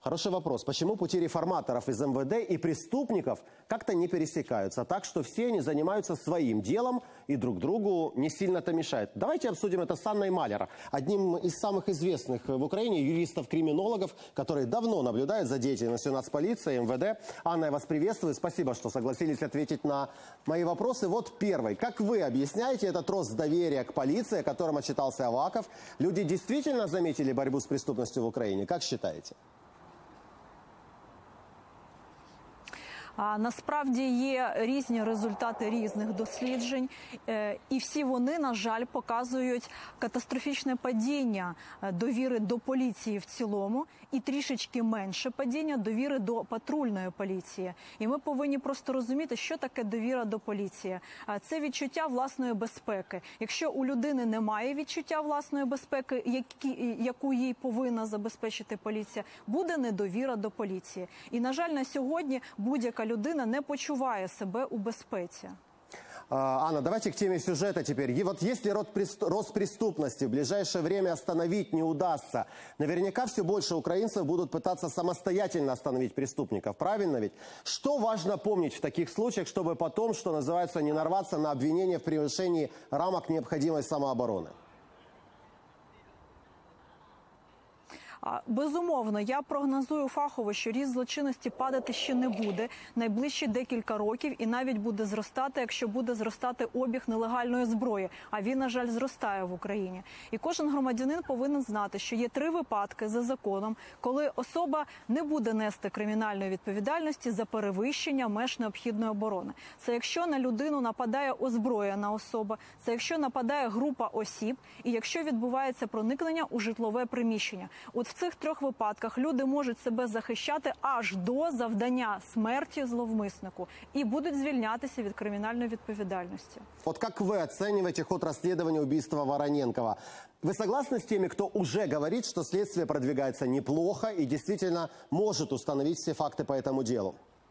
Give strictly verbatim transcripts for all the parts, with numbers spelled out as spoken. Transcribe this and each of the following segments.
Хороший вопрос. Почему пути реформаторов из эм вэ дэ и преступников как-то не пересекаются? Так что все они занимаются своим делом и друг другу не сильно-то мешают. Давайте обсудим это с Анной Малер, одним из самых известных в Украине юристов-криминологов, который давно наблюдает за деятельностью нацполиции, эм вэ дэ. Анна, я вас приветствую. Спасибо, что согласились ответить на мои вопросы. Вот первый. Как вы объясняете этот рост доверия к полиции, о котором отчитался Аваков? Люди действительно заметили борьбу с преступностью в Украине? Как считаете? А насправді є різні результати різних досліджень, і всі вони, на жаль, показують катастрофічне падіння довіри до поліції в цілому і трішечки менше падіння довіри до патрульної поліції. І ми повинні просто розуміти, що таке довіра до поліції. Це відчуття власної безпеки. Якщо у людини немає відчуття власної безпеки, які, яку їй повинна забезпечити поліція, буде недовіра до поліції. І, на жаль, на сьогодні будь-яка людина не почуває себе у безпеці. Анна, давайте к теме сюжета теперь. И вот если рост преступности в ближайшее время остановить не удастся, наверняка все больше украинцев будут пытаться самостоятельно остановить преступников. Правильно ведь? Что важно помнить в таких случаях, чтобы потом, что называется, не нарваться на обвинение в превышении рамок необходимой самообороны? Безумовно, я прогнозую фахово, що ріст злочинності падати ще не буде найближчі декілька років і навіть буде зростати, якщо буде зростати обіг нелегальної зброї, а він, на жаль, зростає в Україні. І кожен громадянин повинен знати, що є три випадки за законом, коли особа не буде нести кримінальної відповідальності за перевищення меж необхідної оборони. Це якщо на людину нападає озброєна особа, це якщо нападає група осіб і якщо відбувається проникнення у житлове приміщення. От в цих трьох випадках люди можуть себе захищати аж до завдання смерті зловмиснику і будуть звільнятися від кримінальної відповідальності. Вот как вы оцениваете ход расследования убийства Вороненкова? Вы согласны с теми, кто уже говорит, что следствие продвигается неплохо и действительно может установить все факты по этому делу?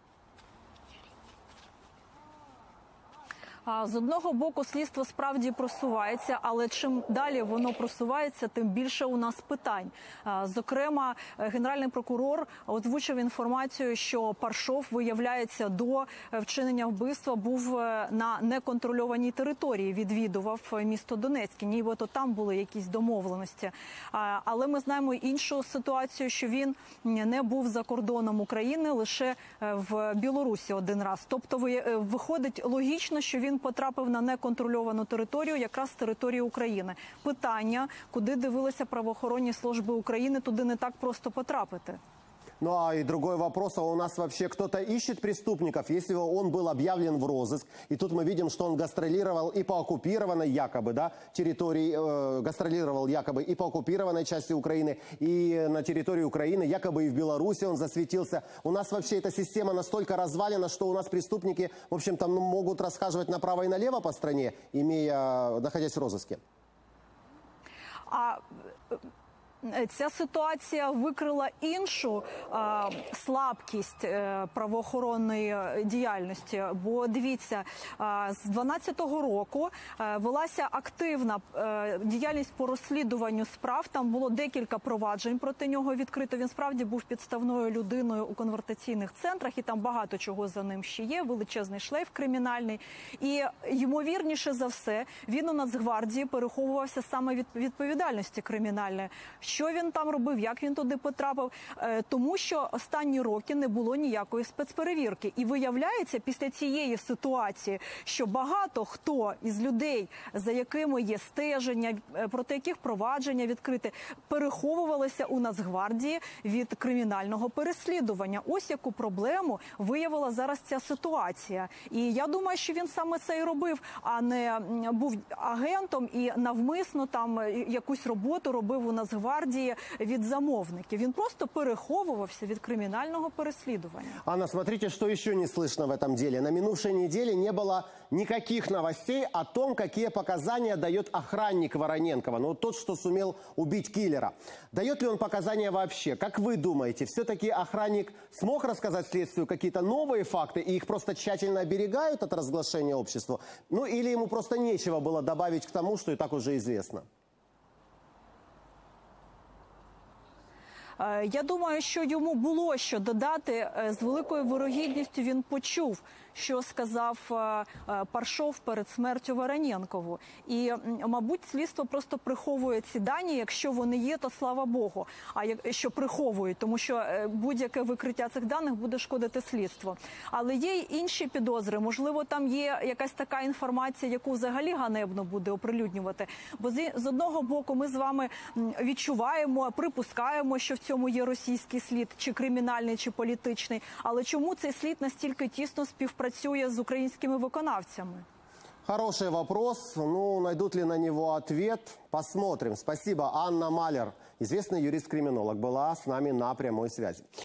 З одного боку, слідство справді просувається, але чим далі воно просувається, тим більше у нас питань. Зокрема, генеральний прокурор озвучив інформацію, що Паршов, виявляється, до вчинення вбивства був на неконтрольованій території, відвідував місто Донецьке, нібито там були якісь домовленості. Але ми знаємо іншу ситуацію, що він не був за кордоном України, лише в Білорусі один раз. Тобто виходить логічно, що він потрапив на неконтрольовану територію, якраз територію України. Питання, куди дивилися правоохоронні служби України, туди не так просто потрапити. Ну а и другой вопрос, а у нас вообще кто-то ищет преступников, если он был объявлен в розыск, и тут мы видим, что он гастролировал и по оккупированной якобы, да, территории, э, гастролировал якобы и по оккупированной части Украины, и на территории Украины, якобы и в Беларуси он засветился. У нас вообще эта система настолько развалена, что у нас преступники, в общем-то, могут расхаживать направо и налево по стране, имея, находясь в розыске. А... Ця ситуація викрила іншу а, слабкість а, правоохоронної діяльності. Бо, дивіться, а, з дванадцятого року а, велася активна а, діяльність по розслідуванню справ. Там було декілька проваджень проти нього відкрито. Він справді був підставною людиною у конвертаційних центрах, і там багато чого за ним ще є, величезний шлейф кримінальний. І, ймовірніше за все, він у Нацгвардії переховувався саме від відповідальності кримінальної. Що він там робив, як він туди потрапив, тому що останні роки не було ніякої спецперевірки. І виявляється, після цієї ситуації, що багато хто із людей, за якими є стеження, проти яких провадження відкрите, переховувалися у Нацгвардії від кримінального переслідування. Ось яку проблему виявила зараз ця ситуація. І я думаю, що він саме це і робив, а не був агентом і навмисно там якусь роботу робив у Нацгвардії від замовників. Він просто переховувався від кримінального переслідування. Анна, смотрите, что еще не слышно в этом деле. На минувшей неделе не было никаких новостей о том, какие показания дает охранник Вороненкова. Ну, тот, что сумел убить киллера. Дает ли он показания вообще? Как вы думаете, все-таки охранник смог рассказать следствию какие-то новые факты, и их просто тщательно оберегают от разглашения обществу? Ну, или ему просто нечего было добавить к тому, что и так уже известно? Е, Я думаю, що йому було що додати. Е, З великою вирогідністю він почув, що сказав е, е, Паршов перед смертю Вороненкову. І, м, мабуть, слідство просто приховує ці дані. Якщо вони є, то слава Богу. А якщо приховують, тому що е, будь-яке викриття цих даних буде шкодити слідству. Але є й інші підозри. Можливо, там є якась така інформація, яку взагалі ганебно буде оприлюднювати. Бо з з одного боку ми з вами м, відчуваємо, припускаємо, що в цьому є російський слід, чи кримінальний, чи політичний. Але чому цей слід настільки тісно співпрацює з українськими виконавцями? Хороший вопрос. Ну, найдут ли на него ответ? Посмотрим. Спасибо. Анна Малер, известный юрист-криминолог, была с нами на прямой связи.